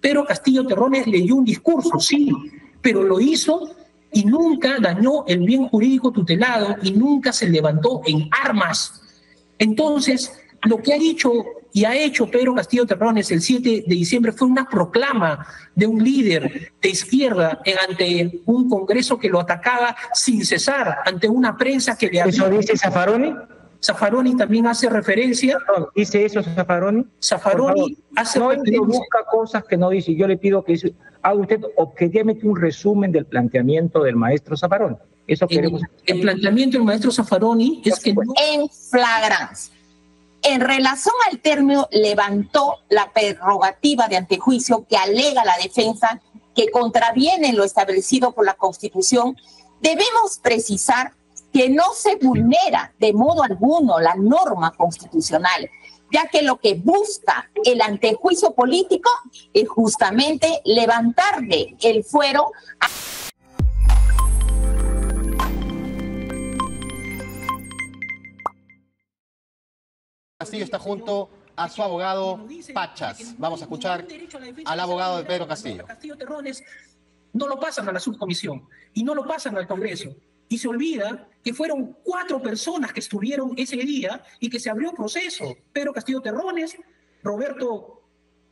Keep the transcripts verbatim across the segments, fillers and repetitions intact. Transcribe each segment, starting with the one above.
Pedro Castillo Terrones leyó un discurso, sí, pero lo hizo y nunca dañó el bien jurídico tutelado y nunca se levantó en armas. Entonces, lo que ha dicho y ha hecho Pedro Castillo Terrones el siete de diciembre fue una proclama de un líder de izquierda ante un Congreso que lo atacaba sin cesar, ante una prensa que le había... ¿Eso dice Zaffaroni? Zaffaroni también hace referencia. Perdón, ¿dice eso Zaffaroni? Zaffaroni hace no referencia. No busca cosas que no dice. Yo le pido que haga usted objetivamente un resumen del planteamiento del maestro Zaffaroni. Eso queremos. El, el planteamiento del maestro Zaffaroni es que... No... En flagrancia. En relación al término, levantó la prerrogativa de antejuicio que alega la defensa que contraviene lo establecido por la Constitución. Debemos precisar que no se vulnera de modo alguno la norma constitucional, ya que lo que busca el antejuicio político es justamente levantarle el fuero a... Castillo está junto a su abogado Pachas. Vamos a escuchar al abogado de Pedro Castillo. Castillo Terrones no lo pasan a la subcomisión y no lo pasan al Congreso. Y se olvida que fueron cuatro personas que estuvieron ese día y que se abrió proceso. Pedro Castillo Terrones, Roberto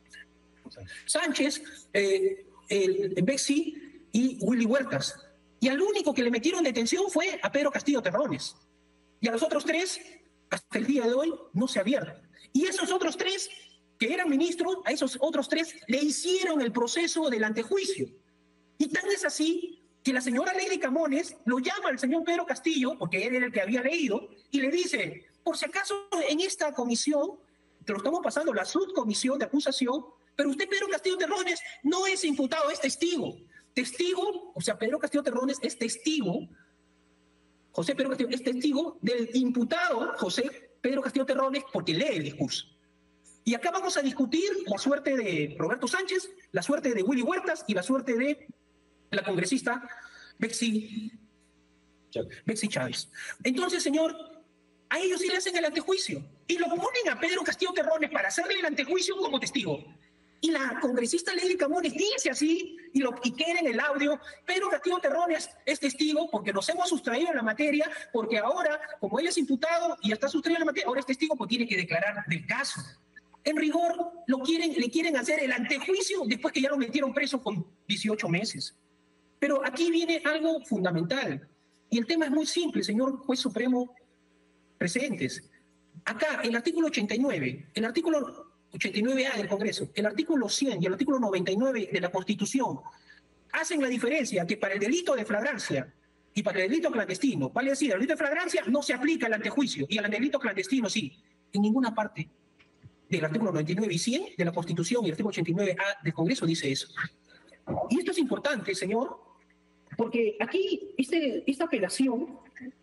Sánchez, eh, el, el Bexi y Willy Huertas. Y al único que le metieron detención fue a Pedro Castillo Terrones. Y a los otros tres, hasta el día de hoy, no se abierto. Y esos otros tres, que eran ministros, a esos otros tres le hicieron el proceso del antejuicio. Y tan es así que la señora Lady Camones lo llama al señor Pedro Castillo, porque él era el que había leído, y le dice, por si acaso en esta comisión, que lo estamos pasando, la subcomisión de acusación, pero usted, Pedro Castillo Terrones, no es imputado, es testigo. Testigo, o sea, Pedro Castillo Terrones es testigo, José Pedro Castillo es testigo del imputado José Pedro Castillo Terrones porque lee el discurso. Y acá vamos a discutir la suerte de Roberto Sánchez, la suerte de Willy Huertas y la suerte de la congresista Bexi, Bexi Chávez. Entonces, señor, a ellos sí le hacen el antejuicio y lo ponen a Pedro Castillo Terrones para hacerle el antejuicio como testigo. Y la congresista Lady Camones dice así, y, lo, y queda en el audio, Pedro Castillo Terrones es testigo porque nos hemos sustraído en la materia, porque ahora, como él es imputado y está sustraído en la materia, ahora es testigo porque tiene que declarar del caso. En rigor, lo quieren, le quieren hacer el antejuicio después que ya lo metieron preso con dieciocho meses. Pero aquí viene algo fundamental, y el tema es muy simple, señor Juez Supremo presentes. Acá, el artículo ochenta y nueve, el artículo ochenta y nueve A del Congreso, el artículo cien y el artículo noventa y nueve de la Constitución hacen la diferencia que para el delito de flagrancia y para el delito clandestino, vale decir, el delito de flagrancia no se aplica el antejuicio y al delito clandestino sí. En ninguna parte del artículo noventa y nueve y cien de la Constitución y el artículo ochenta y nueve A del Congreso dice eso. Y esto es importante, señor, porque aquí este, esta apelación,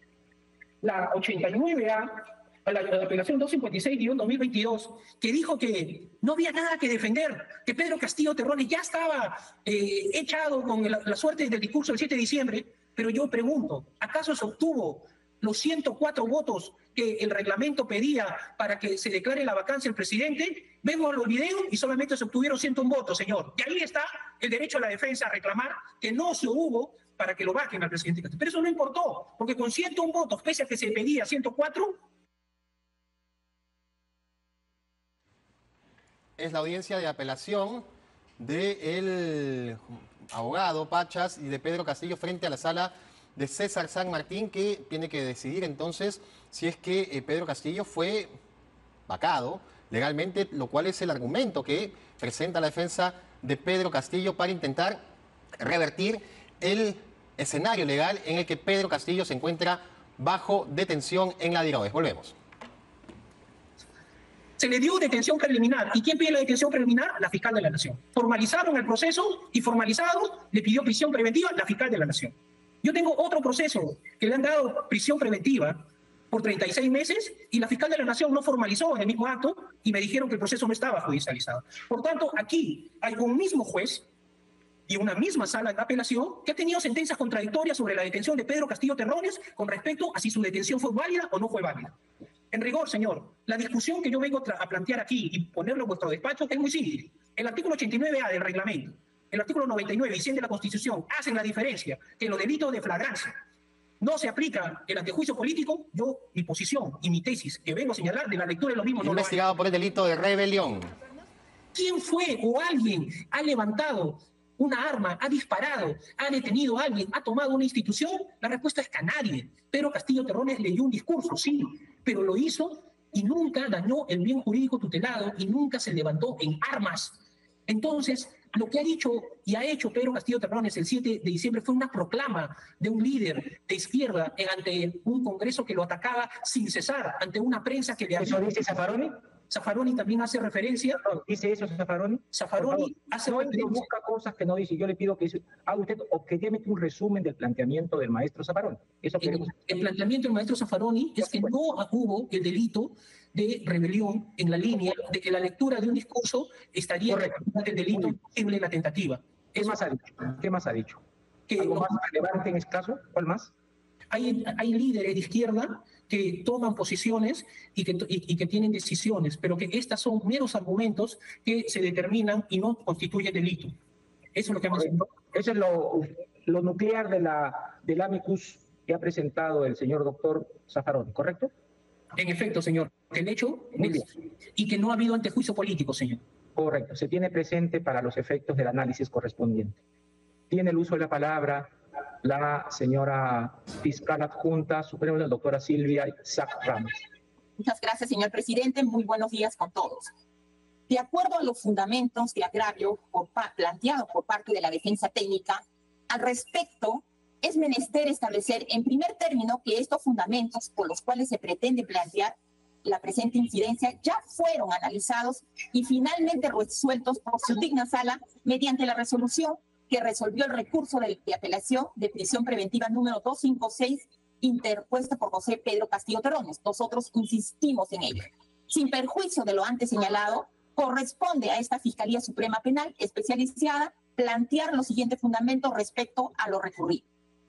la ochenta y nueve A, la, la apelación doscientos cincuenta y seis guión dos mil veintidós, que dijo que no había nada que defender, que Pedro Castillo Terrones ya estaba eh, echado con la, la suerte del discurso del siete de diciembre, pero yo pregunto, ¿acaso se obtuvo los ciento cuatro votos que el reglamento pedía para que se declare la vacancia del presidente? Vemos los videos y solamente se obtuvieron ciento uno votos, señor. Y ahí está el derecho a la defensa a reclamar que no se hubo para que lo vaquen al presidente Castillo. Pero eso no importó, porque con ciento uno votos, pese a que se pedía ciento cuatro, es la audiencia de apelación del abogado Pachas y de Pedro Castillo frente a la sala de César San Martín, que tiene que decidir entonces si es que eh, Pedro Castillo fue vacado legalmente, lo cual es el argumento que presenta la defensa de Pedro Castillo para intentar revertir el escenario legal en el que Pedro Castillo se encuentra bajo detención en la DIROES. Volvemos. Se le dio detención preliminar. ¿Y quién pide la detención preliminar? La fiscal de la Nación. Formalizaron el proceso y formalizado le pidió prisión preventiva la fiscal de la Nación. Yo tengo otro proceso que le han dado prisión preventiva por treinta y seis meses y la fiscal de la Nación no formalizó en el mismo acto y me dijeron que el proceso no estaba judicializado. Por tanto, aquí hay un mismo juez y una misma sala de apelación que ha tenido sentencias contradictorias sobre la detención de Pedro Castillo Terrones con respecto a si su detención fue válida o no fue válida. En rigor, señor, la discusión que yo vengo a plantear aquí y ponerlo en vuestro despacho es muy simple. El artículo ochenta y nueve A del reglamento, el artículo noventa y nueve y cien de la Constitución hacen la diferencia que en los delitos de flagrancia no se aplica el antejuicio político. Yo, mi posición y mi tesis que vengo a señalar de la lectura de los mismos no lo Investigado por el delito de rebelión. ¿Quién fue o alguien ha levantado una arma, ha disparado, ha detenido a alguien, ha tomado una institución? La respuesta es que a nadie. Pedro Castillo Terrones leyó un discurso, sí, pero lo hizo y nunca dañó el bien jurídico tutelado y nunca se levantó en armas. Entonces, lo que ha dicho y ha hecho Pedro Castillo Terrones el siete de diciembre fue una proclama de un líder de izquierda ante un Congreso que lo atacaba sin cesar, ante una prensa que le había... ¿Eso dice Zaffaroni? Zaffaroni también hace referencia. ¿Dice eso Zaffaroni? Zaffaroni hace no, referencia. Busca cosas que no dice. Yo le pido que haga usted objetivamente un resumen del planteamiento del maestro Zaffaroni. Eso queremos. El, el planteamiento del maestro Zaffaroni es que no hubo el delito de rebelión en la línea de que la lectura de un discurso estaría en el delito posible en la tentativa. ¿Qué más ha dicho? ¿Qué más ha dicho? Que ¿Algo no, más relevante en este caso? ¿Cuál más? Hay, hay líderes de izquierda que toman posiciones y que, y, y que tienen decisiones, pero que estas son meros argumentos que se determinan y no constituyen delito. Eso es lo que hemos hecho. Eso es lo, lo nuclear de la, del amicus que ha presentado el señor doctor Zaffaroni, ¿correcto? En efecto, señor, que el hecho es, y que no ha habido antejuicio político, señor. Correcto, se tiene presente para los efectos del análisis correspondiente. Tiene el uso de la palabra la señora fiscal adjunta suprema, la doctora Silvia Isaac Ramos. Muchas gracias, señor presidente. Muy buenos días con todos. De acuerdo a los fundamentos de agravio por, planteados por parte de la defensa técnica, al respecto, es menester establecer en primer término que estos fundamentos por los cuales se pretende plantear la presente incidencia ya fueron analizados y finalmente resueltos por su digna sala mediante la resolución que resolvió el recurso de, de apelación de prisión preventiva número doscientos cincuenta y seis interpuesta por José Pedro Castillo Terrones. Nosotros insistimos en ello. Sin perjuicio de lo antes señalado, corresponde a esta Fiscalía Suprema Penal especializada plantear los siguientes fundamentos respecto a lo recurrido.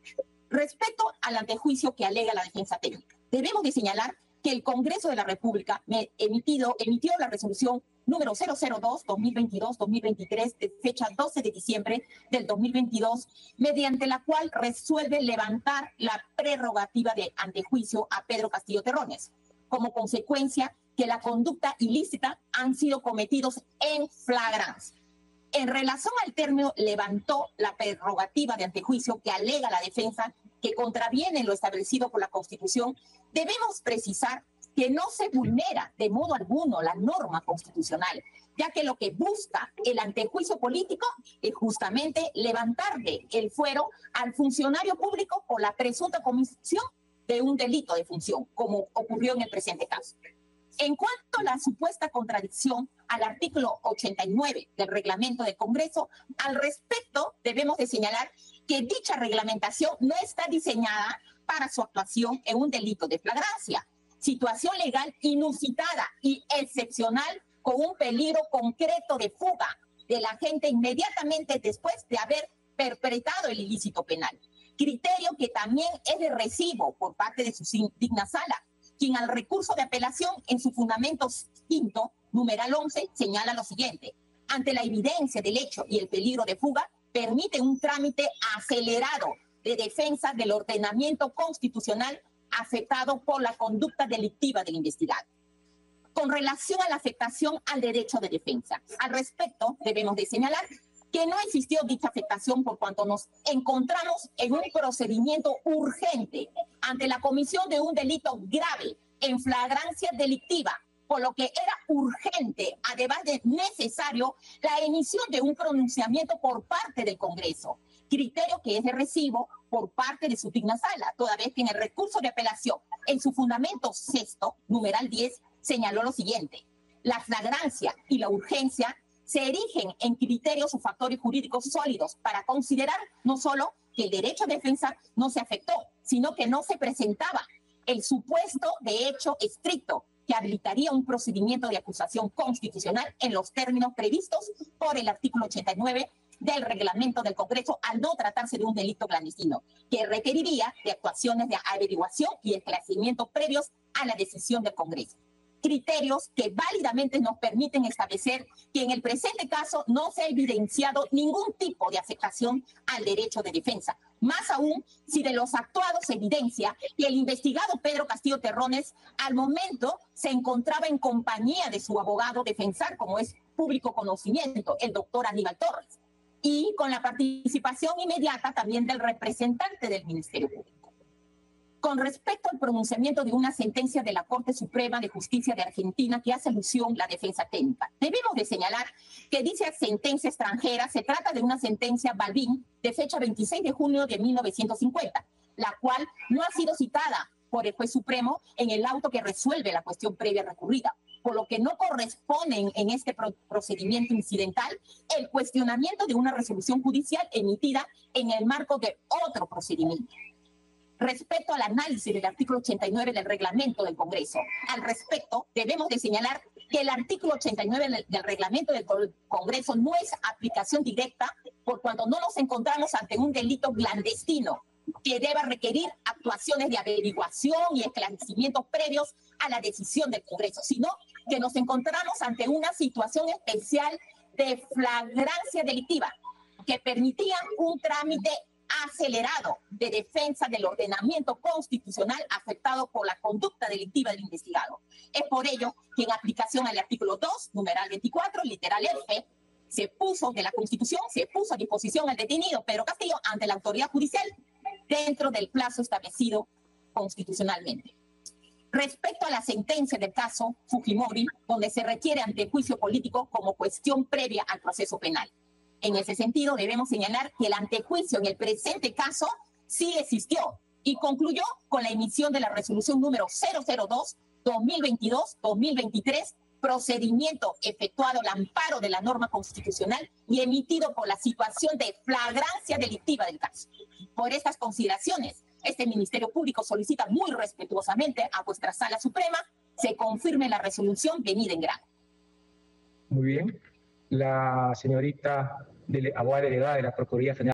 Respecto al antejuicio que alega la defensa técnica, debemos de señalar que el Congreso de la República emitido, emitió la resolución número cero cero dos guión dos mil veintidós guión dos mil veintitrés de fecha doce de diciembre del dos mil veintidós, mediante la cual resuelve levantar la prerrogativa de antejuicio a Pedro Castillo Terrones, como consecuencia que la conducta ilícita han sido cometidos en flagrancia. En relación al término, levantó la prerrogativa de antejuicio que alega la defensa que contraviene lo establecido por la Constitución. Debemos precisar que no se vulnera de modo alguno la norma constitucional, ya que lo que busca el antejuicio político es justamente levantarle el fuero al funcionario público por la presunta comisión de un delito de función, como ocurrió en el presente caso. En cuanto a la supuesta contradicción al artículo ochenta y nueve del reglamento del Congreso, al respecto debemos de señalar que dicha reglamentación no está diseñada para su actuación en un delito de flagrancia, situación legal inusitada y excepcional con un peligro concreto de fuga del agente inmediatamente después de haber perpetrado el ilícito penal. Criterio que también es de recibo por parte de su digna sala, quien al recurso de apelación en su fundamento quinto, numeral once, señala lo siguiente: ante la evidencia del hecho y el peligro de fuga, permite un trámite acelerado de defensa del ordenamiento constitucional afectado por la conducta delictiva del investigado. Con relación a la afectación al derecho de defensa, al respecto debemos de señalar que no existió dicha afectación por cuanto nos encontramos en un procedimiento urgente ante la comisión de un delito grave en flagrancia delictiva, por lo que era urgente, además de necesario, la emisión de un pronunciamiento por parte del Congreso, criterio que es de recibo por parte de su digna sala, toda vez que en el recurso de apelación, en su fundamento sexto, numeral diez, señaló lo siguiente: la flagrancia y la urgencia se erigen en criterios o factores jurídicos sólidos para considerar no solo que el derecho de defensa no se afectó, sino que no se presentaba el supuesto de hecho estricto que habilitaría un procedimiento de acusación constitucional en los términos previstos por el artículo ochenta y nueve del reglamento del Congreso, al no tratarse de un delito clandestino, que requeriría de actuaciones de averiguación y esclarecimiento previos a la decisión del Congreso. Criterios que válidamente nos permiten establecer que en el presente caso no se ha evidenciado ningún tipo de afectación al derecho de defensa. Más aún, si de los actuados se evidencia que el investigado Pedro Castillo Terrones al momento se encontraba en compañía de su abogado defensor, como es público conocimiento, el doctor Aníbal Torres, y con la participación inmediata también del representante del Ministerio Público. Con respecto al pronunciamiento de una sentencia de la Corte Suprema de Justicia de Argentina que hace alusión a la defensa técnica, debemos de señalar que dicha sentencia extranjera se trata de una sentencia Balbín de fecha veintiséis de junio de mil novecientos cincuenta, la cual no ha sido citada por el juez supremo en el auto que resuelve la cuestión previa recurrida, por lo que no corresponde en este pro procedimiento incidental el cuestionamiento de una resolución judicial emitida en el marco de otro procedimiento. Respecto al análisis del artículo ochenta y nueve del reglamento del Congreso, al respecto debemos de señalar que el artículo ochenta y nueve del reglamento del Congreso no es aplicación directa por cuanto no nos encontramos ante un delito clandestino que deba requerir actuaciones de averiguación y esclarecimientos previos a la decisión del Congreso, sino que nos encontramos ante una situación especial de flagrancia delictiva que permitía un trámite acelerado de defensa del ordenamiento constitucional afectado por la conducta delictiva del investigado. Es por ello que en aplicación al artículo dos, numeral veinticuatro, literal F, se puso de la Constitución, se puso a disposición al detenido Pedro Castillo ante la autoridad judicial dentro del plazo establecido constitucionalmente. Respecto a la sentencia del caso Fujimori, donde se requiere antejuicio político como cuestión previa al proceso penal. En ese sentido, debemos señalar que el antejuicio en el presente caso sí existió y concluyó con la emisión de la resolución número cero cero dos dos mil veintidós dos mil veintitrés, procedimiento efectuado al amparo de la norma constitucional y emitido por la situación de flagrancia delictiva del caso. Por estas consideraciones, este Ministerio Público solicita muy respetuosamente a vuestra Sala Suprema se confirme la resolución venida en grano. Muy bien. La señorita dele, abogada delegada de la Procuraduría General